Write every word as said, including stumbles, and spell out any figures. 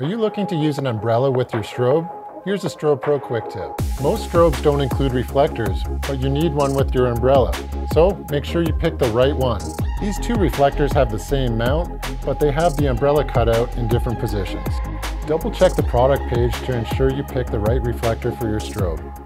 Are you looking to use an umbrella with your strobe? Here's a Strobepro quick tip. Most strobes don't include reflectors, but you need one with your umbrella. So make sure you pick the right one. These two reflectors have the same mount, but they have the umbrella cutout in different positions. Double check the product page to ensure you pick the right reflector for your strobe.